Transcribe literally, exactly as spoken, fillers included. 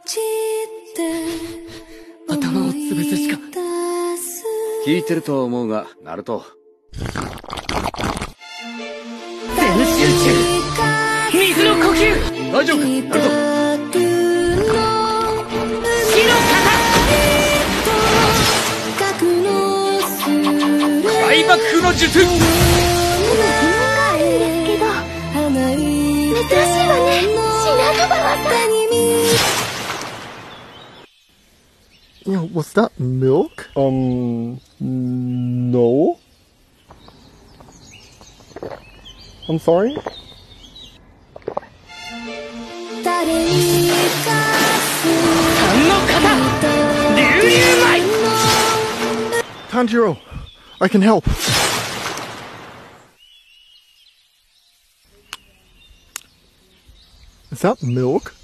頭を潰すしか。 効いてると思うが、ナルト。 全集中。水の呼吸。 大丈夫か、ナルト。 火の型。 大爆風の術。 疑問があるんですけど、珍しいわね、品川さん。 Yeah, was that milk? Um, no. I'm sorry? Tanjiro, I can help. Is that milk?